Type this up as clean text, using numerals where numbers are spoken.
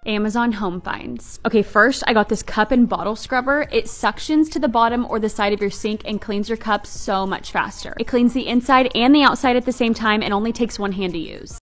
Amazon home finds. Okay, first I got this cup and bottle scrubber. It suctions to the bottom or the side of your sink and cleans your cups so much faster. It cleans the inside and the outside at the same time and only takes one hand to use.